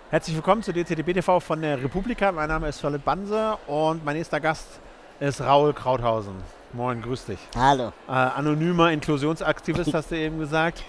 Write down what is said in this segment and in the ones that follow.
Herzlich willkommen zu DCDB TV von der Republika. Mein Name ist Philipp Banse und mein nächster Gast ist Raul Krauthausen. Moin, grüß dich. Hallo. Anonymer Inklusionsaktivist, hast du eben gesagt.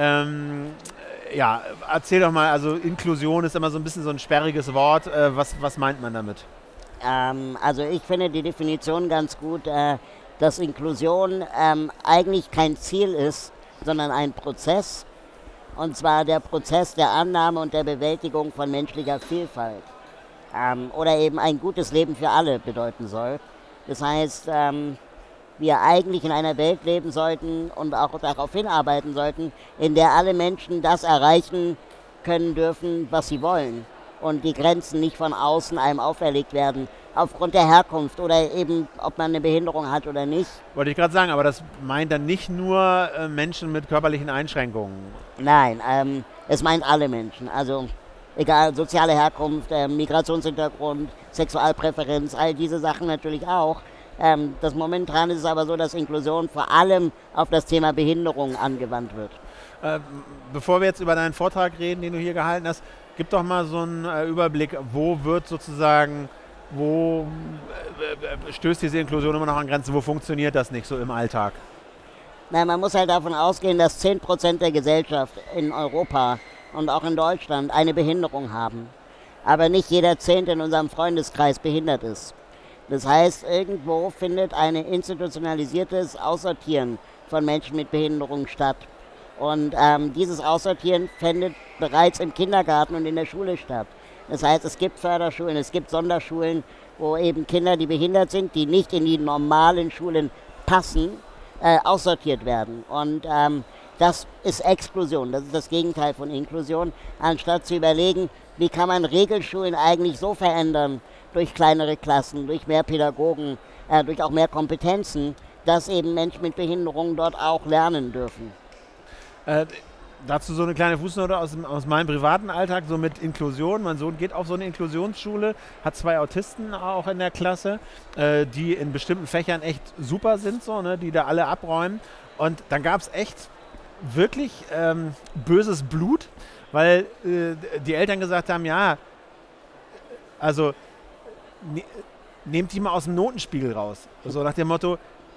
Ja, erzähl doch mal, also Inklusion ist immer so ein bisschen so ein sperriges Wort. Was meint man damit? Also ich finde die Definition ganz gut, dass Inklusion eigentlich kein Ziel ist, sondern ein Prozess. Und zwar der Prozess der Annahme und der Bewältigung von menschlicher Vielfalt. Oder eben ein gutes Leben für alle bedeuten soll. Das heißt, wir eigentlich in einer Welt leben sollten und auch darauf hinarbeiten sollten, in der alle Menschen das erreichen können dürfen, was sie wollen. Und die Grenzen nicht von außen einem auferlegt werden, aufgrund der Herkunft oder eben, ob man eine Behinderung hat oder nicht. Wollte ich gerade sagen, aber das meint dann nicht nur Menschen mit körperlichen Einschränkungen. Nein, es meint alle Menschen. Also egal, soziale Herkunft, Migrationshintergrund, Sexualpräferenz, all diese Sachen natürlich auch. Das momentan ist es aber so, dass Inklusion vor allem auf das Thema Behinderung angewandt wird. Bevor wir jetzt über deinen Vortrag reden, den du hier gehalten hast, gib doch mal so einen Überblick, wo wird sozusagen, wo stößt diese Inklusion immer noch an Grenzen, wo funktioniert das nicht so im Alltag? Na, man muss halt davon ausgehen, dass 10% der Gesellschaft in Europa und auch in Deutschland eine Behinderung haben. Aber nicht jeder Zehnte in unserem Freundeskreis behindert ist. Das heißt, irgendwo findet ein institutionalisiertes Aussortieren von Menschen mit Behinderung statt. Und dieses Aussortieren findet bereits im Kindergarten und in der Schule statt. Das heißt, es gibt Förderschulen, es gibt Sonderschulen, wo eben Kinder, die behindert sind, die nicht in die normalen Schulen passen, aussortiert werden. Und das ist Exklusion, das ist das Gegenteil von Inklusion, anstatt zu überlegen, wie kann man Regelschulen eigentlich so verändern, durch kleinere Klassen, durch mehr Pädagogen, durch auch mehr Kompetenzen, dass eben Menschen mit Behinderung dort auch lernen dürfen. Dazu so eine kleine Fußnote aus meinem privaten Alltag, so mit Inklusion. Mein Sohn geht auf so eine Inklusionsschule, hat 2 Autisten auch in der Klasse, die in bestimmten Fächern echt super sind, so, ne, die da alle abräumen. Und dann gab es echt wirklich böses Blut, weil die Eltern gesagt haben, ja, also nehmt die mal aus dem Notenspiegel raus. So nach dem Motto,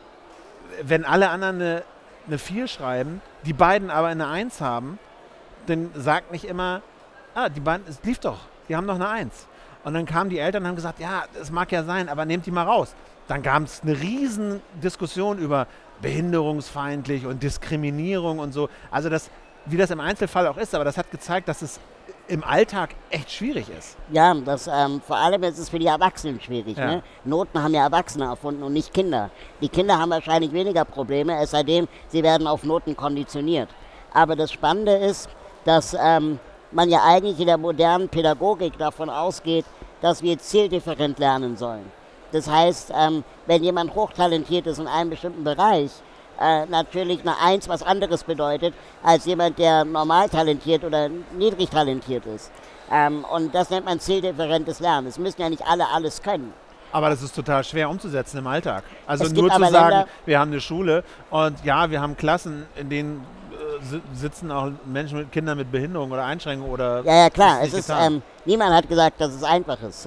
wenn alle anderen eine 4 schreiben, die beiden aber eine 1 haben, dann sagt nicht immer, die beiden, es lief doch, die haben doch eine 1. Und dann kamen die Eltern und haben gesagt, ja, das mag ja sein, aber nehmt die mal raus. Dann gab es eine riesen Diskussion über behinderungsfeindlich und Diskriminierung und so. Also das, wie das im Einzelfall auch ist, aber das hat gezeigt, dass es im Alltag echt schwierig ist. Ja, vor allem ist es für die Erwachsenen schwierig. Ja. Ne? Noten haben ja Erwachsene erfunden und nicht Kinder. Die Kinder haben wahrscheinlich weniger Probleme, es sei denn, sie werden auf Noten konditioniert. Aber das Spannende ist, dass man ja eigentlich in der modernen Pädagogik davon ausgeht, dass wir zieldifferent lernen sollen. Das heißt, wenn jemand hochtalentiert ist in einem bestimmten Bereich, natürlich eine 1 was anderes bedeutet, als jemand, der normal talentiert oder niedrig talentiert ist. Und das nennt man zieldifferentes Lernen. Es müssen ja nicht alle alles können. Aber das ist total schwer umzusetzen im Alltag. Also Es nur gibt zu aber sagen, Länder, wir haben eine Schule und ja, wir haben Klassen, in denen sitzen auch Menschen mit Kindern mit Behinderung oder Einschränkung oder... ja, klar, nicht niemand hat gesagt, dass es einfach ist.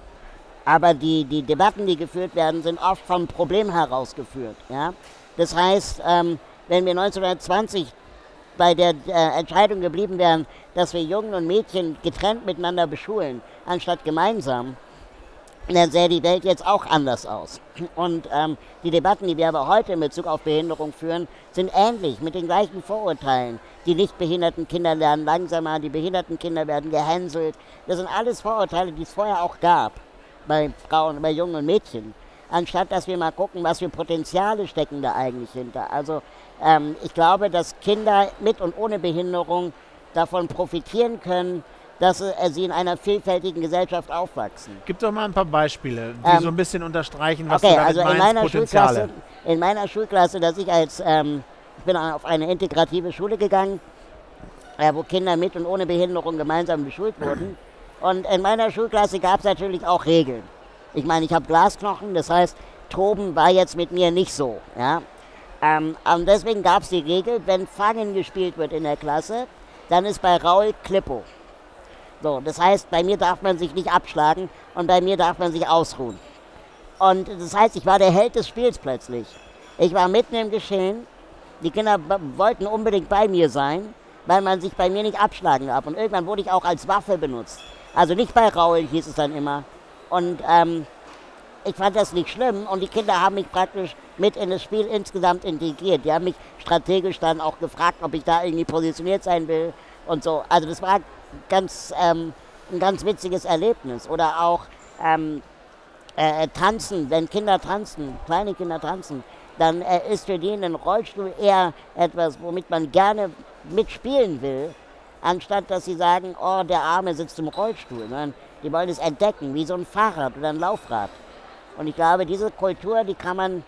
Aber die Debatten, die geführt werden, sind oft vom Problem herausgeführt. Ja? Das heißt, wenn wir 1920 bei der Entscheidung geblieben wären, dass wir Jungen und Mädchen getrennt miteinander beschulen, anstatt gemeinsam, dann sähe die Welt jetzt auch anders aus. Und die Debatten, die wir aber heute in Bezug auf Behinderung führen, sind ähnlich, mit den gleichen Vorurteilen. Die nicht behinderten Kinder lernen langsamer, die behinderten Kinder werden gehänselt. Das sind alles Vorurteile, die es vorher auch gab, bei Frauen, bei Jungen und Mädchen. Anstatt dass wir mal gucken, was für Potenziale stecken da eigentlich hinter. Also ich glaube, dass Kinder mit und ohne Behinderung davon profitieren können, dass sie in einer vielfältigen Gesellschaft aufwachsen. Gib doch mal ein paar Beispiele, die so ein bisschen unterstreichen, was okay, du damit also meinst, Potenziale. In meiner Schulklasse, dass ich ich bin auf eine integrative Schule gegangen, wo Kinder mit und ohne Behinderung gemeinsam beschult wurden. Und in meiner Schulklasse gab es natürlich auch Regeln. Ich meine, ich habe Glasknochen, das heißt, Toben war jetzt mit mir nicht so. Ja? Und deswegen gab es die Regel, wenn Fangen gespielt wird in der Klasse, dann ist bei Raul Klippo. So, das heißt, bei mir darf man sich nicht abschlagen und bei mir darf man sich ausruhen. Und das heißt, ich war der Held des Spiels plötzlich. Ich war mitten im Geschehen. Die Kinder wollten unbedingt bei mir sein, weil man sich bei mir nicht abschlagen darf. Und irgendwann wurde ich auch als Waffe benutzt. Also nicht bei Raul, hieß es dann immer. Und ich fand das nicht schlimm. Und die Kinder haben mich praktisch mit in das Spiel insgesamt integriert. Die haben mich strategisch dann auch gefragt, ob ich da irgendwie positioniert sein will und so. Also das war ein ganz witziges Erlebnis. Oder auch tanzen, wenn Kinder tanzen, kleine Kinder tanzen, dann ist für die ein Rollstuhl eher etwas, womit man gerne mitspielen will, anstatt dass sie sagen, oh, der Arme sitzt im Rollstuhl. Sondern die wollen es entdecken, wie so ein Fahrrad oder ein Laufrad. Und ich glaube, diese Kultur, die kann man,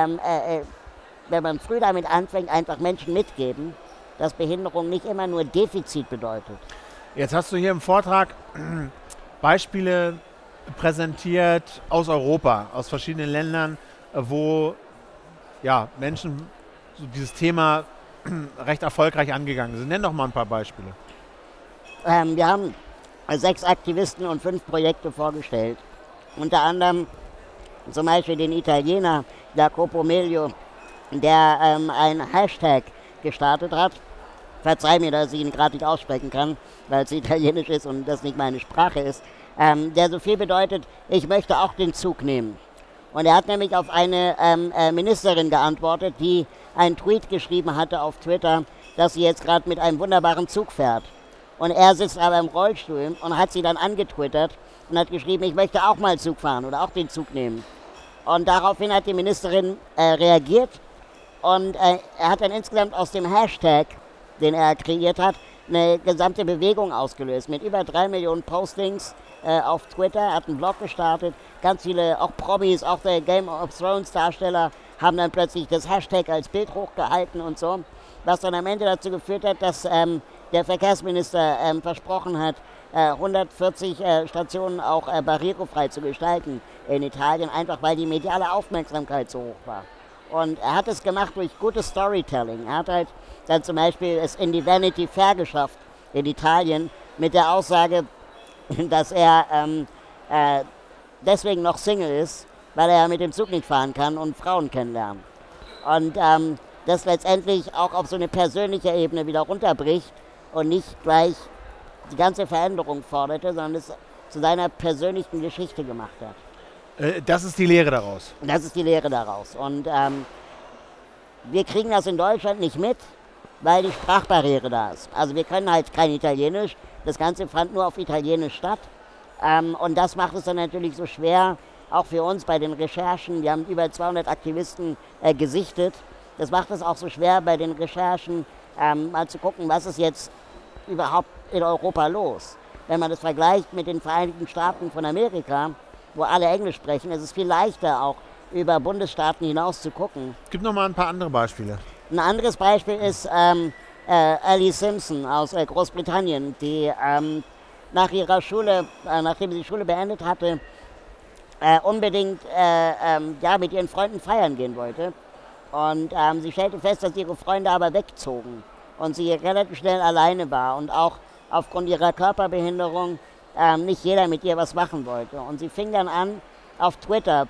wenn man früh damit anfängt, einfach Menschen mitgeben, dass Behinderung nicht immer nur Defizit bedeutet. Jetzt hast du hier im Vortrag Beispiele präsentiert aus Europa, aus verschiedenen Ländern, wo ja, Menschen so dieses Thema recht erfolgreich angegangen sind. Nenn doch mal ein paar Beispiele. Wir haben 6 Aktivisten und 5 Projekte vorgestellt. Unter anderem zum Beispiel den Italiener Jacopo Meglio, der einen Hashtag gestartet hat. Verzeih mir, dass ich ihn gerade nicht aussprechen kann, weil es italienisch ist und das nicht meine Sprache ist. Der so viel bedeutet, ich möchte auch den Zug nehmen. Und er hat nämlich auf eine Ministerin geantwortet, die einen Tweet geschrieben hatte auf Twitter, dass sie jetzt gerade mit einem wunderbaren Zug fährt. Und er sitzt aber im Rollstuhl und hat sie dann angetwittert und hat geschrieben, ich möchte auch mal Zug fahren oder auch den Zug nehmen. Und daraufhin hat die Ministerin reagiert und er hat dann insgesamt aus dem Hashtag, den er kreiert hat, eine gesamte Bewegung ausgelöst mit über 3 Millionen Postings auf Twitter. Er hat einen Blog gestartet, ganz viele, auch Promis, auch der Game of Thrones Darsteller haben dann plötzlich das Hashtag als Bild hochgehalten und so, was dann am Ende dazu geführt hat, dass der Verkehrsminister versprochen hat, 140 Stationen auch barrierefrei zu gestalten in Italien, einfach weil die mediale Aufmerksamkeit so hoch war. Und er hat es gemacht durch gutes Storytelling. Er hat halt dann zum Beispiel es in die Vanity Fair geschafft in Italien mit der Aussage, dass er deswegen noch Single ist, weil er mit dem Zug nicht fahren kann und Frauen kennenlernen. Und das letztendlich auch auf so eine persönliche Ebene wieder runterbricht und nicht gleich die ganze Veränderung forderte, sondern es zu seiner persönlichen Geschichte gemacht hat. Das ist die Lehre daraus. Das ist die Lehre daraus. Und wir kriegen das in Deutschland nicht mit, weil die Sprachbarriere da ist. Also wir können halt kein Italienisch. Das Ganze fand nur auf Italienisch statt. Und das macht es dann natürlich so schwer, auch für uns bei den Recherchen. Wir haben über 200 Aktivisten gesichtet. Das macht es auch so schwer bei den Recherchen, mal zu gucken, was ist jetzt überhaupt in Europa los. Wenn man das vergleicht mit den Vereinigten Staaten von Amerika, wo alle Englisch sprechen, ist es viel leichter, auch über Bundesstaaten hinaus zu gucken. Es gibt noch mal ein paar andere Beispiele. Ein anderes Beispiel ist Ellie Simpson aus Großbritannien, die nach ihrer Schule, nachdem sie die Schule beendet hatte, unbedingt mit ihren Freunden feiern gehen wollte. Und sie stellte fest, dass ihre Freunde aber wegzogen und sie relativ schnell alleine war und auch aufgrund ihrer Körperbehinderung nicht jeder mit ihr was machen wollte. Und sie fing dann an, auf Twitter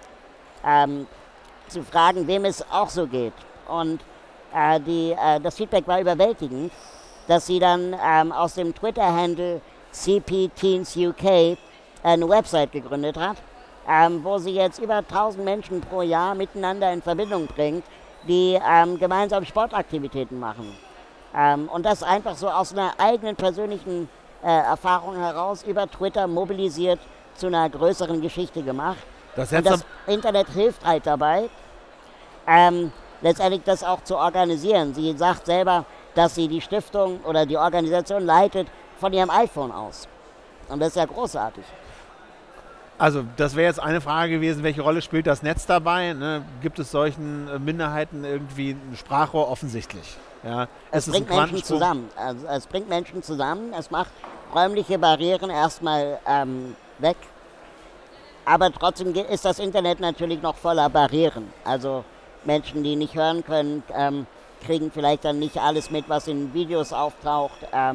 zu fragen, wem es auch so geht. Und das Feedback war überwältigend, dass sie dann aus dem Twitter-Handle CP Teens UK eine Website gegründet hat, wo sie jetzt über 1000 Menschen pro Jahr miteinander in Verbindung bringt, die gemeinsam Sportaktivitäten machen. Und das einfach so aus einer eigenen persönlichen Erfahrung heraus über Twitter mobilisiert zu einer größeren Geschichte gemacht. Und das Internet hilft halt dabei, letztendlich das auch zu organisieren. Sie sagt selber, dass sie die Stiftung oder die Organisation leitet von ihrem iPhone aus. Und das ist ja großartig. Also das wäre jetzt eine Frage gewesen, welche Rolle spielt das Netz dabei? Ne? Gibt es solchen Minderheiten irgendwie ein Sprachrohr? Offensichtlich. Ja. Es bringt Menschen zusammen. Also es bringt Menschen zusammen. Es macht räumliche Barrieren erstmal weg. Aber trotzdem ist das Internet natürlich noch voller Barrieren. Also Menschen, die nicht hören können, kriegen vielleicht dann nicht alles mit, was in Videos auftaucht.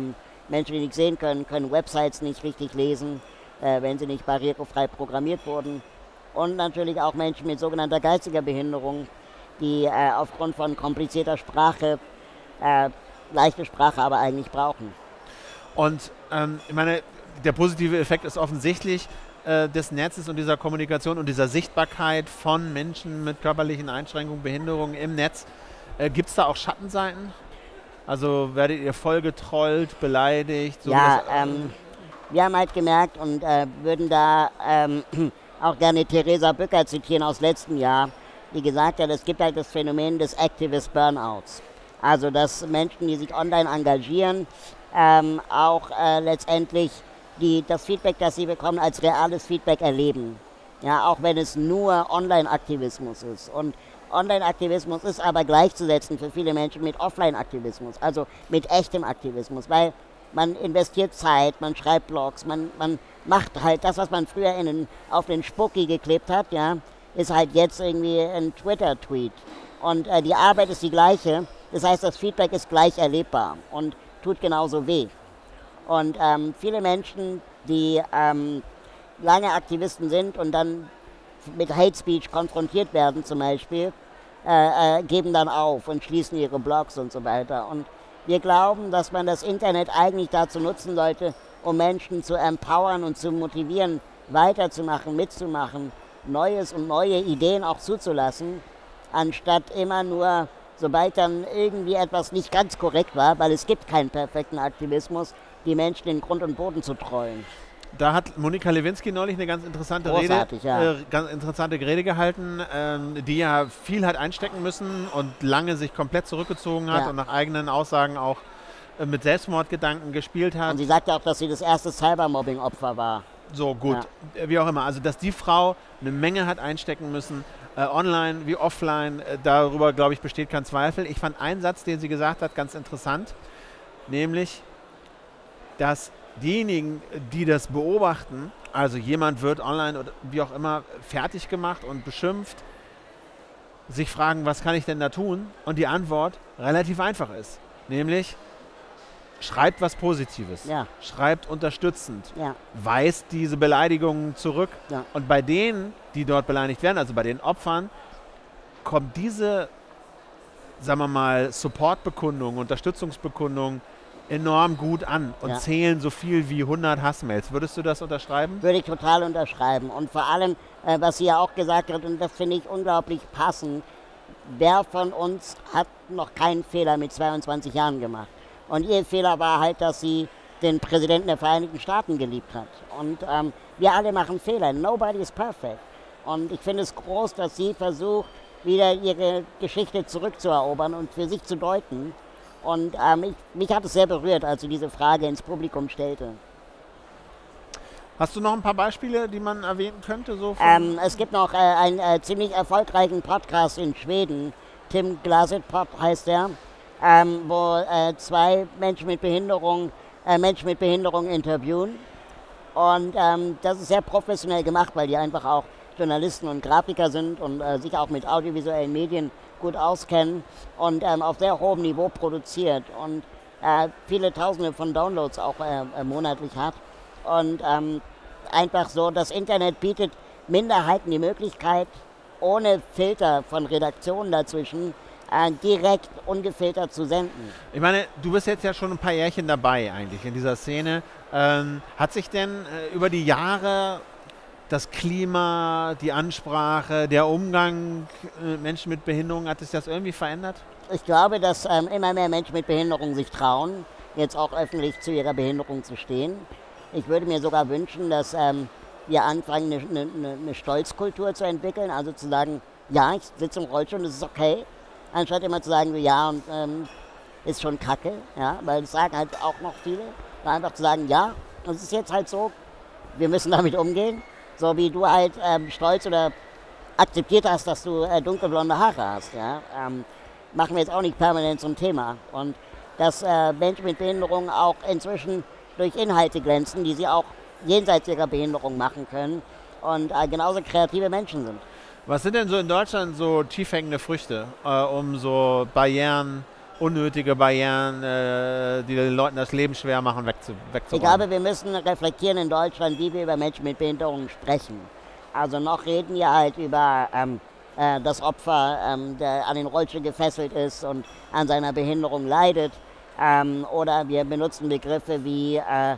Menschen, die nicht sehen können, können Websites nicht richtig lesen, wenn sie nicht barrierefrei programmiert wurden. Und natürlich auch Menschen mit sogenannter geistiger Behinderung, die aufgrund von komplizierter Sprache, leichte Sprache aber eigentlich brauchen. Und ich meine, der positive Effekt ist offensichtlich des Netzes und dieser Kommunikation und dieser Sichtbarkeit von Menschen mit körperlichen Einschränkungen, Behinderungen im Netz. Gibt es da auch Schattenseiten? Also werdet ihr voll getrollt, beleidigt? So Ja, wir haben halt gemerkt und würden da auch gerne Theresa Bücker zitieren aus letztem Jahr, die gesagt hat, es gibt halt das Phänomen des Activist Burnouts. Also dass Menschen, die sich online engagieren, auch letztendlich das Feedback, das sie bekommen, als reales Feedback erleben. Ja, auch wenn es nur Online-Aktivismus ist. Und Online-Aktivismus ist aber gleichzusetzen für viele Menschen mit Offline-Aktivismus, also mit echtem Aktivismus, weil man investiert Zeit, man schreibt Blogs, man macht halt das, was man früher auf den Spucki geklebt hat, ja, ist halt jetzt irgendwie ein Twitter-Tweet. Und die Arbeit ist die gleiche, das heißt, das Feedback ist gleich erlebbar und tut genauso weh. Und viele Menschen, die lange Aktivisten sind und dann mit Hate Speech konfrontiert werden zum Beispiel, geben dann auf und schließen ihre Blogs und so weiter. Und wir glauben, dass man das Internet eigentlich dazu nutzen sollte, um Menschen zu empowern und zu motivieren, weiterzumachen, mitzumachen, Neues und neue Ideen auch zuzulassen, anstatt immer nur, sobald dann irgendwie etwas nicht ganz korrekt war, weil es gibt keinen perfekten Aktivismus, die Menschen in Grund und Boden zu trollen. Da hat Monika Lewinsky neulich eine ganz interessante Rede gehalten, die ja viel hat einstecken müssen und lange sich komplett zurückgezogen hat und nach eigenen Aussagen auch mit Selbstmordgedanken gespielt hat. Und sie sagt ja auch, dass sie das erste Cybermobbing-Opfer war. So, gut, wie auch immer. Also, dass die Frau eine Menge hat einstecken müssen, online wie offline, darüber, glaube ich, besteht kein Zweifel. Ich fand einen Satz, den sie gesagt hat, ganz interessant, nämlich, dass diejenigen, die das beobachten, also jemand wird online oder wie auch immer fertig gemacht und beschimpft, sich fragen, was kann ich denn da tun? Und die Antwort relativ einfach ist, nämlich schreibt was Positives, schreibt unterstützend, weist diese Beleidigungen zurück. Und bei denen, die dort beleidigt werden, also bei den Opfern, kommt diese, sagen wir mal, Supportbekundung, Unterstützungsbekundung enorm gut an und zählen so viel wie 100 Hassmails. Würdest du das unterschreiben? Würde ich total unterschreiben. Und vor allem, was sie ja auch gesagt hat, und das finde ich unglaublich passend, wer von uns hat noch keinen Fehler mit 22 Jahren gemacht? Und ihr Fehler war halt, dass sie den Präsidenten der Vereinigten Staaten geliebt hat. Und wir alle machen Fehler. Nobody is perfect. Und ich finde es groß, dass sie versucht, wieder ihre Geschichte zurückzuerobern und für sich zu deuten. Und mich hat es sehr berührt, als sie diese Frage ins Publikum stellte. Hast du noch ein paar Beispiele, die man erwähnen könnte? So es gibt noch einen ziemlich erfolgreichen Podcast in Schweden, Tim Glaset-Pod heißt der, wo zwei Menschen mit Behinderung interviewen. Und das ist sehr professionell gemacht, weil die einfach auch Journalisten und Grafiker sind und sich auch mit audiovisuellen Medien gut auskennen und auf sehr hohem Niveau produziert und viele Tausende von Downloads auch monatlich hat. Und einfach so, das Internet bietet Minderheiten die Möglichkeit, ohne Filter von Redaktionen dazwischen, direkt ungefiltert zu senden. Ich meine, du bist jetzt ja schon ein paar Jährchen dabei eigentlich in dieser Szene. Hat sich denn über die Jahre das Klima, die Ansprache, der Umgang mit Menschen mit Behinderung, hat sich das irgendwie verändert? Ich glaube, dass immer mehr Menschen mit Behinderung sich trauen, jetzt auch öffentlich zu ihrer Behinderung zu stehen. Ich würde mir sogar wünschen, dass wir anfangen, eine Stolzkultur zu entwickeln, also zu sagen, ja, ich sitze im Rollstuhl und es ist okay, anstatt immer zu sagen, ja, und ist schon kacke, ja, weil das sagen halt auch noch viele, einfach zu sagen, ja, es ist jetzt halt so, wir müssen damit umgehen. So wie du halt stolz oder akzeptiert hast, dass du dunkelblonde Haare hast. Ja? Machen wir jetzt auch nicht permanent zum Thema. Und dass Menschen mit Behinderung auch inzwischen durch Inhalte glänzen, die sie auch jenseits ihrer Behinderung machen können und genauso kreative Menschen sind. Was sind denn so in Deutschland so tief hängende Früchte, um so Barrieren unnötige Barrieren, die den Leuten das Leben schwer machen, wegzuräumen. Ich glaube, wir müssen reflektieren in Deutschland, wie wir über Menschen mit Behinderungen sprechen. Also noch reden wir halt über das Opfer, der an den Rollstuhl gefesselt ist und an seiner Behinderung leidet. Oder wir benutzen Begriffe wie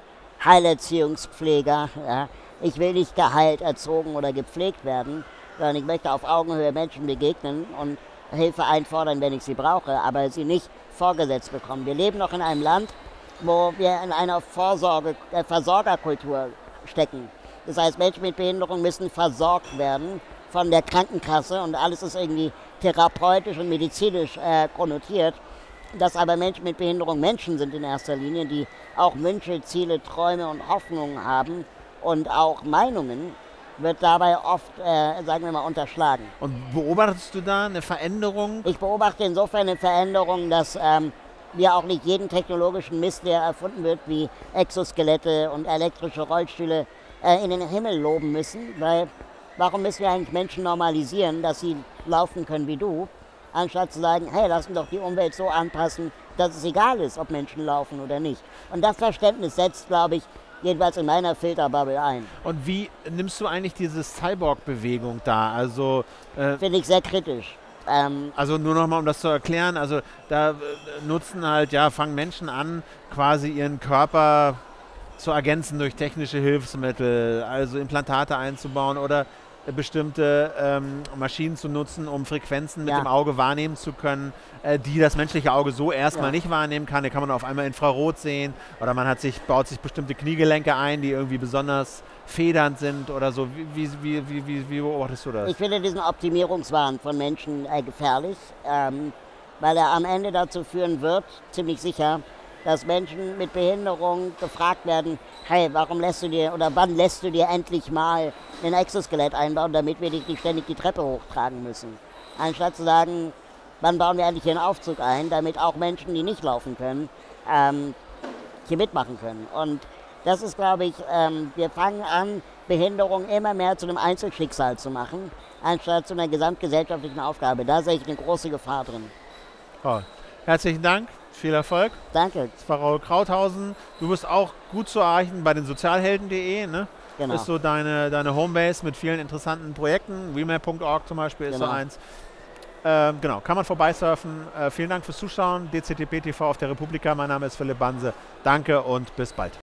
Heilerziehungspfleger. Ja. Ich will nicht geheilt, erzogen oder gepflegt werden, sondern ich möchte auf Augenhöhe Menschen begegnen und Hilfe einfordern, wenn ich sie brauche, aber sie nicht vorgesetzt bekommen. Wir leben noch in einem Land, wo wir in einer Versorgerkultur stecken. Das heißt, Menschen mit Behinderung müssen versorgt werden von der Krankenkasse und alles ist irgendwie therapeutisch und medizinisch konnotiert. Dass aber Menschen mit Behinderung Menschen sind in erster Linie, die auch Wünsche, Ziele, Träume und Hoffnungen haben und auch Meinungen, wird dabei oft, sagen wir mal, unterschlagen. Und beobachtest du da eine Veränderung? Ich beobachte insofern eine Veränderung, dass wir auch nicht jeden technologischen Mist, der erfunden wird, wie Exoskelette und elektrische Rollstühle, in den Himmel loben müssen. Weil warum müssen wir eigentlich Menschen normalisieren, dass sie laufen können wie du, anstatt zu sagen, hey, lass uns doch die Umwelt so anpassen, dass es egal ist, ob Menschen laufen oder nicht. Und das Verständnis setzt, glaube ich, jedenfalls in meiner Filterbubble ein. Und wie nimmst du eigentlich diese Cyborg-Bewegung da? Also finde ich sehr kritisch. Also nur nochmal, um das zu erklären, also da fangen Menschen an, quasi ihren Körper zu ergänzen durch technische Hilfsmittel, also Implantate einzubauen oder bestimmte Maschinen zu nutzen, um Frequenzen mit dem Auge wahrnehmen zu können, die das menschliche Auge so erstmal nicht wahrnehmen kann. Da kann man auf einmal Infrarot sehen oder baut sich bestimmte Kniegelenke ein, die irgendwie besonders federnd sind oder so. Wie beobachtest du das? Ich finde diesen Optimierungswahn von Menschen gefährlich, weil er am Ende dazu führen wird, ziemlich sicher, dass Menschen mit Behinderung gefragt werden, hey, wann lässt du dir endlich mal ein Exoskelett einbauen, damit wir dich nicht ständig die Treppe hochtragen müssen. Anstatt zu sagen, wann bauen wir endlich hier einen Aufzug ein, damit auch Menschen, die nicht laufen können, hier mitmachen können. Und das ist, glaube ich, wir fangen an, Behinderung immer mehr zu einem Einzelschicksal zu machen, anstatt zu einer gesamtgesellschaftlichen Aufgabe. Da sehe ich eine große Gefahr drin. Oh. Herzlichen Dank. Viel Erfolg. Danke. Das war Raul Krauthausen. Du bist auch gut zu erreichen bei den Sozialhelden.de, ne? Genau. Das ist so deine Homebase mit vielen interessanten Projekten. Remap.org zum Beispiel ist so eins. Genau, kann man vorbeisurfen. Vielen Dank fürs Zuschauen. DCTP TV auf der Republika. Mein Name ist Philipp Banse. Danke und bis bald.